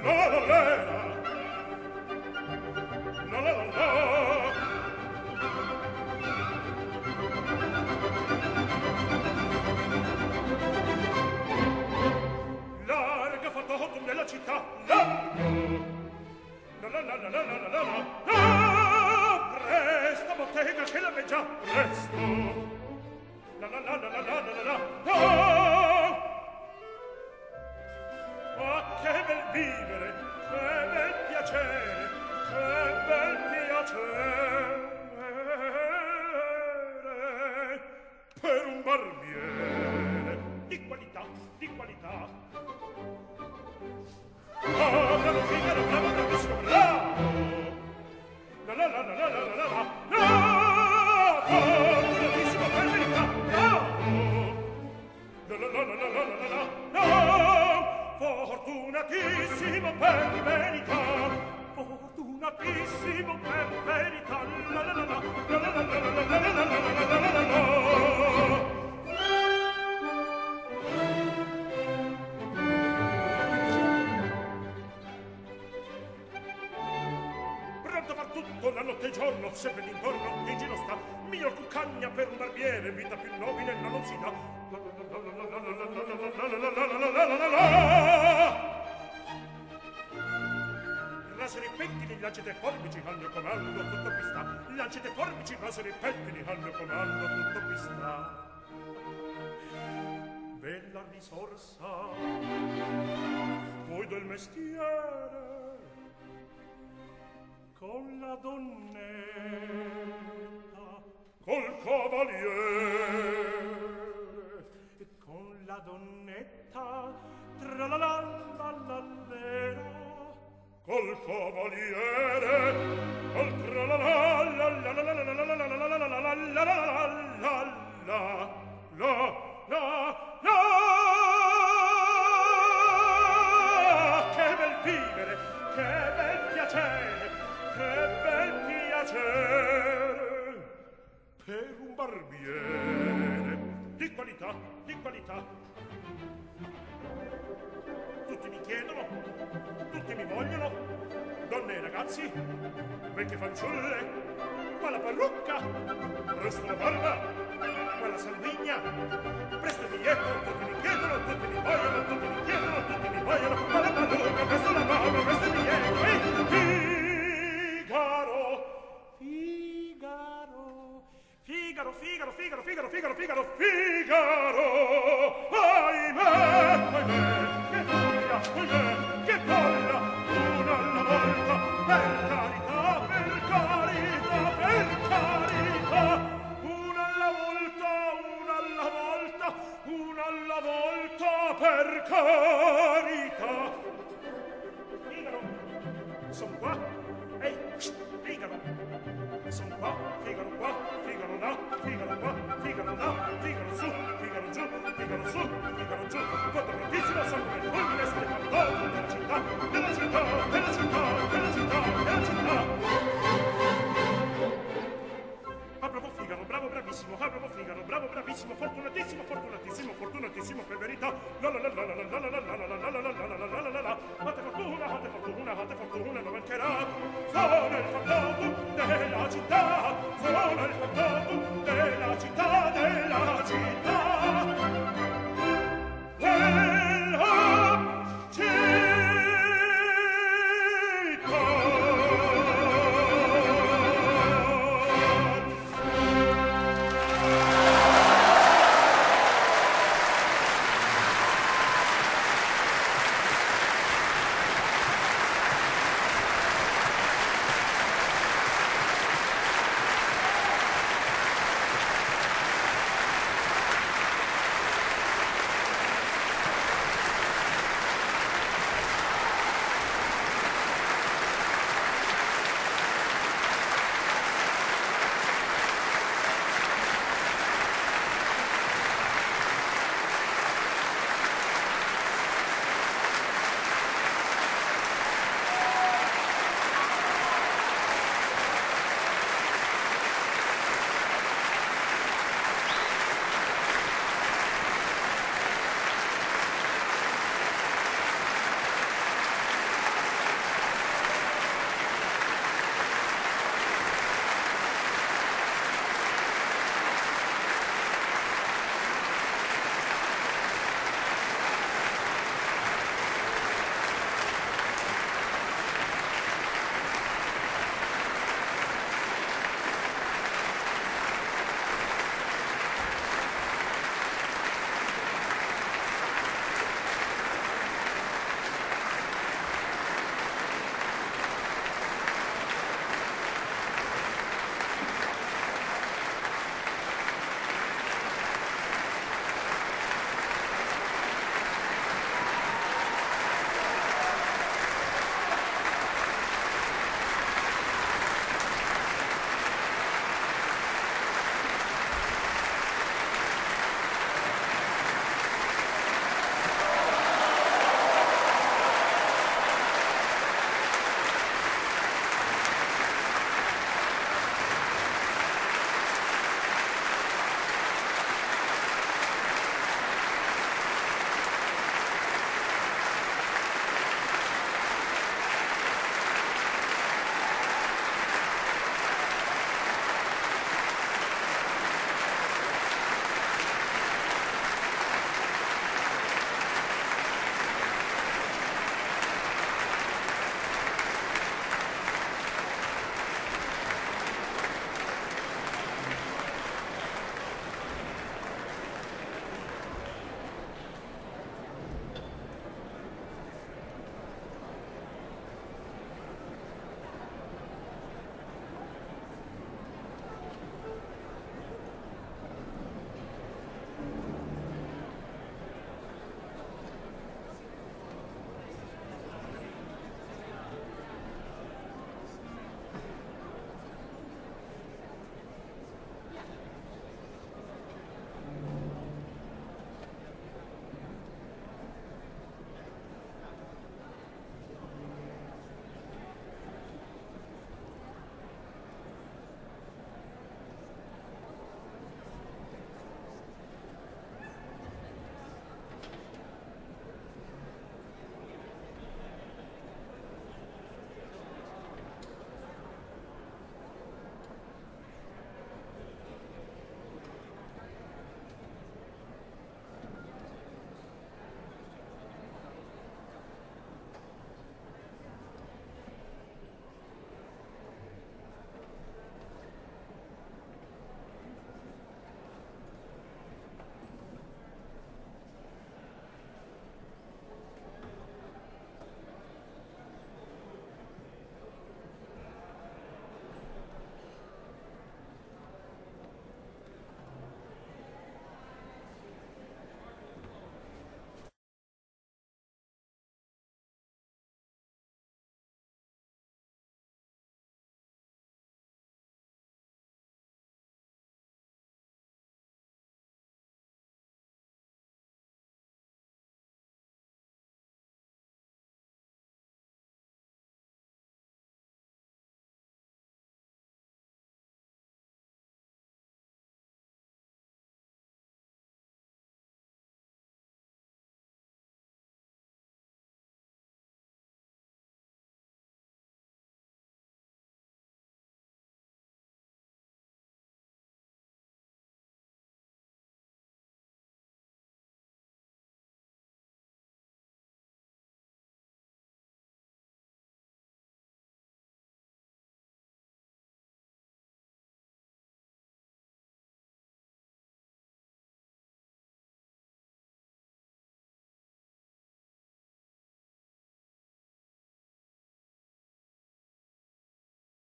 Larga fattotum nella città, no! No! Presto, bottega, che la vegia, presto! No! Ah, che bel vivere, che bel piacere, che bel piacere per un barbiere di qualità, di qualità. Oh, bravo Figaro, bravo, bravissimo, bravo! No! Fortunatissimo per verità, no! Fortunatissimo per verità, fortunatissimo per verità, pronto a far tutto la notte e il giorno, sempre d'intorno in giro sta, miglior cuccagna per un barbiere, vita più nobile non si dà. Rasero i pettini, lancete forbici al mio comando, tutto qui sta. Lancete forbici, rasero i pettini al mio comando, tutto qui sta. Bella risorsa, voi del mestiere, con la donnetta, col cavaliere, con la donnetta, tra la la la la la. Col cavaliere, col tra la la la la la la la la la la la. Che bel vivere, che bel piacere, che bel piacere per un barbiere di qualità, di qualità. Tutti mi chiedono, tutti mi vogliono, donne e ragazzi, vecchie fanciulle, qua la parrucca, presto la barba, qua la sanguigna, presto il biglietto, tutti mi chiedono, tutti mi vogliono, tutti mi chiedono, tutti mi vogliono, qua la parrucca, presto la barba, presto il biglietto, Figaro, Figaro, Figaro, Figaro, Figaro, Figaro, Figaro, Figaro, ahimè, che voglia, una alla volta, per carità, per carità, per carità, una alla volta, una alla volta, una alla volta, per carità. Figaro, son qua, ehi, Figaro, son qua, Figaro qua, Figaro là, Figaro qua, Figaro là, Figaro su, Figaro giù, Figaro su, Figaro giù, tutto grandissimo, sono come il fulmine sulle pantofole della città, della città, della città, della città, della città. Ah, bravo Figaro, bravo bravissimo, ah, bravo Figaro, bravo bravissimo, fortunatissimo, fortunatissimo, fortunatissimo per verità, la la